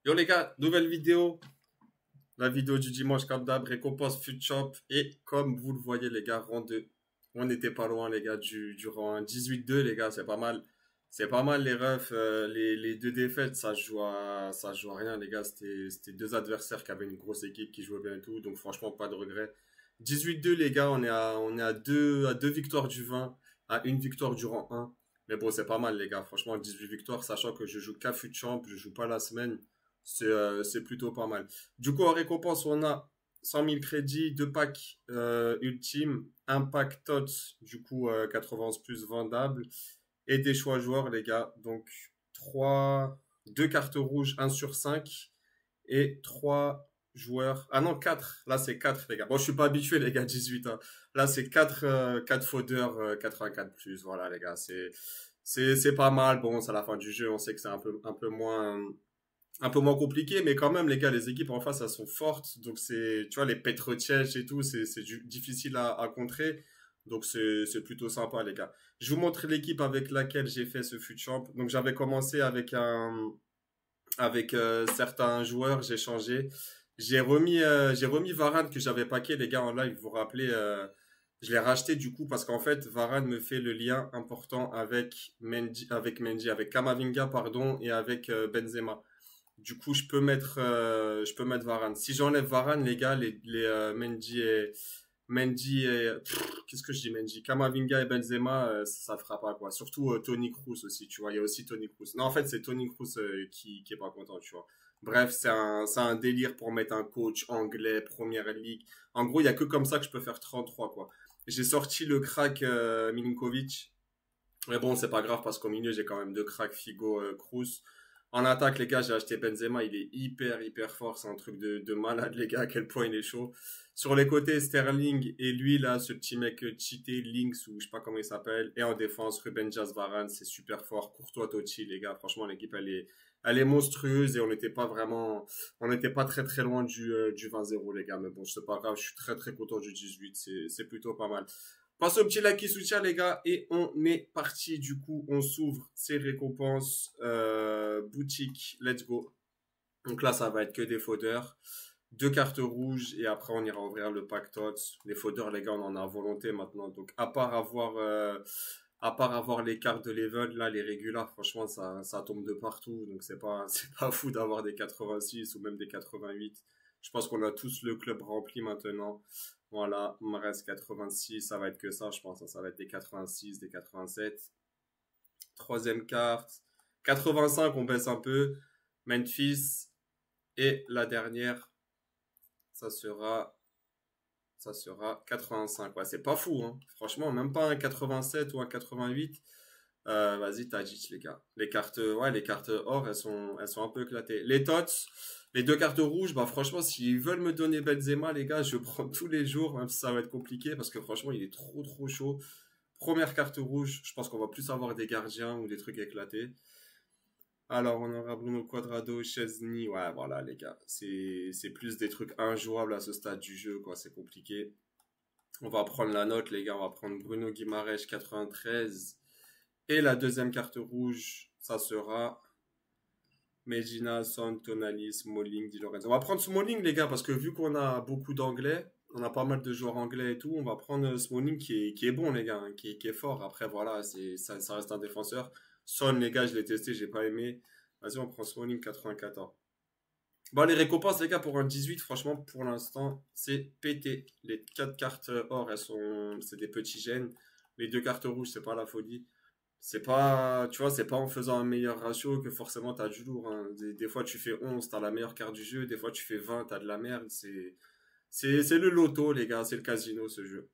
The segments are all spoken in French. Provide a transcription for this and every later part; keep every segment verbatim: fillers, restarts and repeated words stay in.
Yo les gars, nouvelle vidéo. La vidéo du dimanche comme d'hab, récompense FutChamp. Et comme vous le voyez les gars, rang deux. On n'était pas loin les gars du, du rang un. dix-huit deux les gars, c'est pas mal. C'est pas mal les refs. euh, les, les deux défaites, ça se joue à, ça se joue à rien les gars. C'était, c'était deux adversaires qui avaient une grosse équipe, qui jouaient bien et tout. Donc franchement, pas de regret. dix-huit deux les gars, on est à, on est à deux, à deux victoires du vingt, à une victoire du rang un. Mais bon, c'est pas mal les gars. Franchement, dix-huit victoires, sachant que je joue qu'à FutChamp, je joue pas la semaine. C'est euh, c'est plutôt pas mal. Du coup, en récompense, on a cent mille crédits, deux packs euh, ultimes, un pack T O T S, du coup euh, quatre-vingt-onze plus vendable, et des choix joueurs, les gars. Donc, trois, deux cartes rouges, un sur cinq, et trois joueurs. Ah non, quatre. Là, c'est quatre, les gars. Bon, je suis pas habitué, les gars, dix-huit. Hein. Là, c'est quatre, euh, quatre faudeurs, euh, quatre-vingt-quatre plus. Voilà, les gars. C'est, c'est, c'est pas mal. Bon, c'est à la fin du jeu. On sait que c'est un peu, un peu moins un peu moins compliqué, mais quand même, les gars, les équipes en face, elles sont fortes. Donc, c'est, tu vois, les Petrocech et tout, c'est, c'est du- difficile à, à contrer. Donc, c'est, c'est plutôt sympa, les gars. Je vous montre l'équipe avec laquelle j'ai fait ce FutChamp. Donc, j'avais commencé avec un, avec euh, certains joueurs, j'ai changé. J'ai remis, euh, j'ai remis Varane que j'avais packé, les gars, en live. Vous vous rappelez, euh, je l'ai racheté du coup parce qu'en fait, Varane me fait le lien important avec Mendy, avec Mendy, avec Kamavinga, pardon, et avec euh, Benzema. Du coup, je peux mettre, euh, je peux mettre Varane. Si j'enlève Varane, les gars, les, les euh, Mendy et Mendy et pff, qu'est-ce que je dis Mendy, Kamavinga et Benzema, euh, ça, ça fera pas quoi. Surtout euh, Toni Kroos aussi, tu vois. Il y a aussi Toni Kroos. Non, en fait, c'est Toni Kroos euh, qui qui est pas content, tu vois. Bref, c'est un c'est un délire pour mettre un coach anglais Première Ligue. En gros, il y a que comme ça que je peux faire trente-trois quoi. J'ai sorti le crack euh, Milinkovic. Mais bon, c'est pas grave parce qu'au milieu, j'ai quand même deux cracks Figo, euh, Kroos. En attaque, les gars, j'ai acheté Benzema. Il est hyper, hyper fort. C'est un truc de, de malade, les gars, à quel point il est chaud. Sur les côtés, Sterling et lui, là, ce petit mec euh, cheaté, Links, ou je sais pas comment il s'appelle. Et en défense, Ruben Dias Varane, c'est super fort. Courtois Totti, les gars. Franchement, l'équipe, elle est, elle est monstrueuse et on n'était pas vraiment, on n'était pas très, très loin du, euh, du vingt zéro, les gars. Mais bon, c'est pas grave. Je suis très, très content du dix-huit. C'est, c'est plutôt pas mal. Passe au petit like qui soutient les gars et on est parti du coup on s'ouvre ces récompenses euh, boutique let's go. Donc là ça va être que des faudeurs, deux cartes rouges et après on ira ouvrir le pack T O T S. Les faudeurs les gars on en a à volonté maintenant donc à part avoir euh, à part avoir les cartes de level là les régulars franchement ça ça tombe de partout donc c'est pas c'est pas fou d'avoir des quatre-vingt-six ou même des quatre-vingt-huit. Je pense qu'on a tous le club rempli maintenant. Voilà, il me reste quatre-vingt-six, ça va être que ça, je pense. Ça, ça va être des quatre-vingt-six, des quatre-vingt-sept. Troisième carte. quatre-vingt-cinq, on baisse un peu. Memphis. Et la dernière, ça sera, ça sera quatre-vingt-cinq. Ouais, c'est pas fou, hein. Franchement, même pas un quatre-vingt-sept ou un quatre-vingt-huit. Euh, vas-y, Tadic, les gars. Les cartes, ouais, les cartes or, elles sont, elles sont un peu éclatées. Les T O T S, les deux cartes rouges, bah franchement, s'ils veulent me donner Benzema, les gars, je prends tous les jours, même si ça va être compliqué, parce que franchement, il est trop trop chaud. Première carte rouge, je pense qu'on va plus avoir des gardiens ou des trucs éclatés. Alors, on aura Bruno Quadrado, Chesney, ouais, voilà, les gars. C'est, c'est plus des trucs injouables à ce stade du jeu, quoi, c'est compliqué. On va prendre la note, les gars, on va prendre Bruno Guimaraes, quatre-vingt-treize. Et la deuxième carte rouge, ça sera Medina, Son, Tonali, Smalling, Di Lorenzo. On va prendre Smalling, les gars, parce que vu qu'on a beaucoup d'anglais, on a pas mal de joueurs anglais et tout, on va prendre Smalling qui est, qui est bon, les gars, hein, qui est, qui est fort. Après, voilà, c'est, ça, ça reste un défenseur. Son, les gars, je l'ai testé, j'ai pas aimé. Vas-y, on prend Smalling quatre-vingt-quatorze. Bon, les récompenses, les gars, pour un dix-huit, franchement, pour l'instant, c'est pété. Les quatre cartes or, elles sont, c'est des petits gènes. Les deux cartes rouges, c'est pas la folie. C'est pas, tu vois, c'est pas en faisant un meilleur ratio que forcément t'as du lourd, hein. Des, des fois tu fais onze, t'as la meilleure carte du jeu, des fois tu fais vingt, t'as de la merde. C'est, c'est, c'est le loto, les gars, c'est le casino, ce jeu.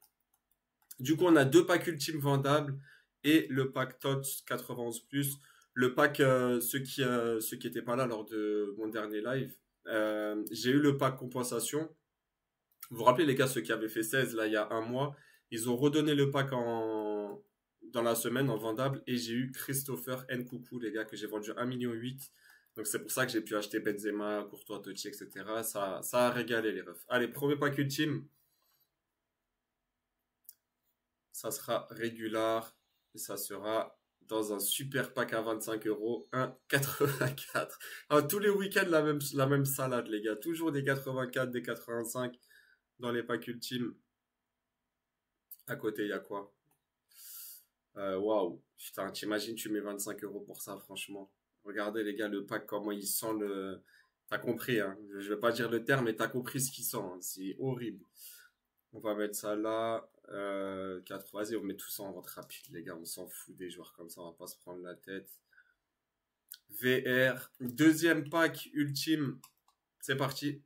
Du coup, on a deux packs ultimes vendables et le pack T O T S quatre-vingt-onze plus. Le pack, euh, ceux qui, euh, ceux qui étaient pas là lors de mon dernier live, euh, j'ai eu le pack compensation. Vous vous rappelez, les gars, ceux qui avaient fait seize, là, il y a un mois, ils ont redonné le pack en, dans la semaine en vendable et j'ai eu Christopher Nkoukou, les gars, que j'ai vendu un virgule huit million. Donc c'est pour ça que j'ai pu acheter Benzema, Courtois, Totti, et cetera. Ça, ça a régalé les refs. Allez, premier pack ultime. Ça sera régular et ça sera dans un super pack à vingt-cinq euros, un virgule quatre-vingt-quatre. Ah, tous les week-ends, la même, la même salade, les gars. Toujours des quatre-vingt-quatre, des quatre-vingt-cinq dans les packs ultimes. À côté, il y a quoi? Euh, Waouh. Putain, t'imagines, tu mets vingt-cinq euros pour ça, franchement. Regardez, les gars, le pack, comment il sent le... T'as compris, hein. Je vais pas dire le terme, mais t'as compris ce qu'il sent, hein. C'est horrible. On va mettre ça là. Euh, quatre. Vas-y, on met tout ça en vente rapide, les gars. On s'en fout des joueurs comme ça, on va pas se prendre la tête. V R. Deuxième pack ultime. C'est parti.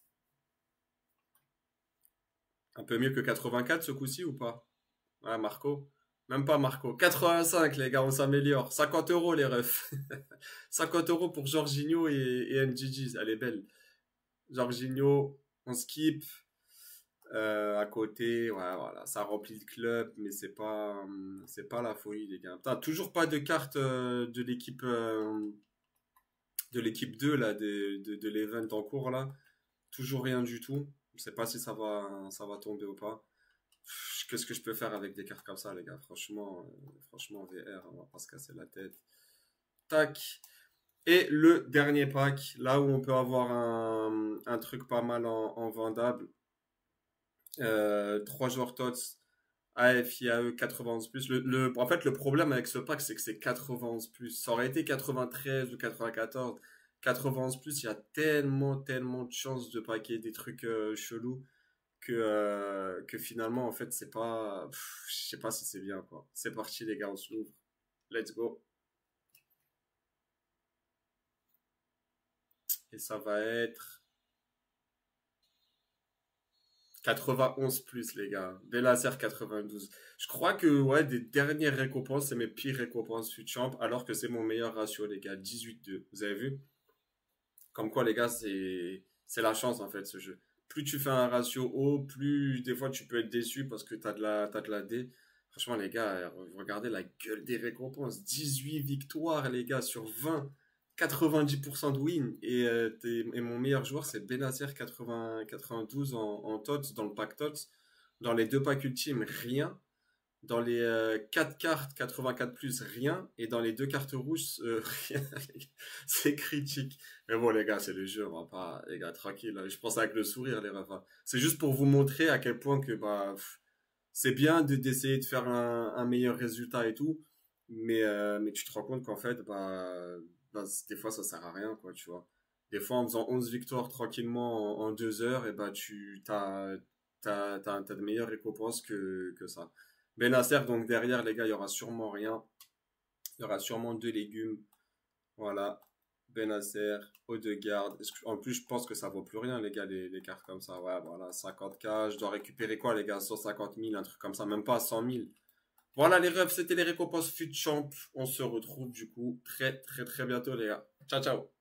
Un peu mieux que quatre-vingt-quatre ce coup-ci ou pas? Ouais, Marco. Même pas Marco. quatre-vingt-cinq, les gars, on s'améliore. cinquante euros, les refs. cinquante euros pour Jorginho et, et N G G. Elle est belle. Jorginho, on skip. Euh, à côté, ouais, voilà, ça remplit le club, mais c'est pas, hum, c'est pas la folie, les gars. Putain, toujours pas de carte euh, de l'équipe, euh, de l'équipe deux là, de, de, de l'event en cours là. Toujours rien du tout. Je sais pas si ça va, ça va tomber ou pas. Pff, Qu'est-ce que je peux faire avec des cartes comme ça, les gars? Franchement, euh, franchement, V R, on va pas se casser la tête. Tac. Et le dernier pack, là où on peut avoir un, un truc pas mal en, en vendable. Euh, trois joueurs T O T S, A F I A E quatre-vingt-onze plus. Le, le, en fait, le problème avec ce pack, c'est que c'est quatre-vingt-onze plus. Ça aurait été quatre-vingt-treize ou quatre-vingt-quatorze. quatre-vingt-onze plus, il y a tellement, tellement de chances de paquer des trucs euh, chelous que, euh, que finalement, en fait, c'est pas. Pff, je sais pas si c'est bien, quoi. C'est parti, les gars, on se l'ouvre. Let's go. Et ça va être quatre-vingt-onze plus, les gars. Bellazer quatre-vingt-douze. Je crois que, ouais, des dernières récompenses, c'est mes pires récompenses FUTChamp, alors que c'est mon meilleur ratio, les gars. dix-huit deux. Vous avez vu? Comme quoi, les gars, c'est, c'est la chance, en fait, ce jeu. Plus tu fais un ratio haut, plus, des fois, tu peux être déçu parce que t'as de la, t'as de la D. Franchement, les gars, regardez la gueule des récompenses. dix-huit victoires, les gars, sur vingt. quatre-vingt-dix pour cent de win. Et, euh, t'es- et mon meilleur joueur, c'est Benacer quatre-vingts, quatre-vingt-douze en, en T O T S, dans le pack T O T S. Dans les deux packs ultimes, rien. Dans les euh, quatre cartes quatre-vingt-quatre plus, rien. Et dans les deux cartes rouges, euh, rien. Les gars. C'est critique. Mais bon, les gars, c'est le jeu. On va pas, les gars, tranquille. Là. Je pense avec le sourire, les refs. C'est juste pour vous montrer à quel point que, bah, pff, c'est bien de- d'essayer de faire un, un meilleur résultat et tout. Mais, euh, mais tu te rends compte qu'en fait, bah, bah, c- des fois, ça sert à rien, quoi, tu vois. Des fois, en faisant onze victoires tranquillement en, en deux heures, et bah, tu, t'as, t'as, t'as, t'as de meilleures récompenses que, que ça. Benacer, donc derrière, les gars, il y aura sûrement rien. Il y aura sûrement deux légumes. Voilà. Benacer, Odegaard. Est-ce que- En plus, je pense que ça vaut plus rien, les gars, les, les cartes comme ça. Ouais, voilà, cinquante k. Je dois récupérer quoi, les gars? cent cinquante mille, un truc comme ça. Même pas cent mille. Voilà, les refs, c'était les récompenses FUTChamp. On se retrouve, du coup, très, très, très bientôt, les gars. Ciao, ciao.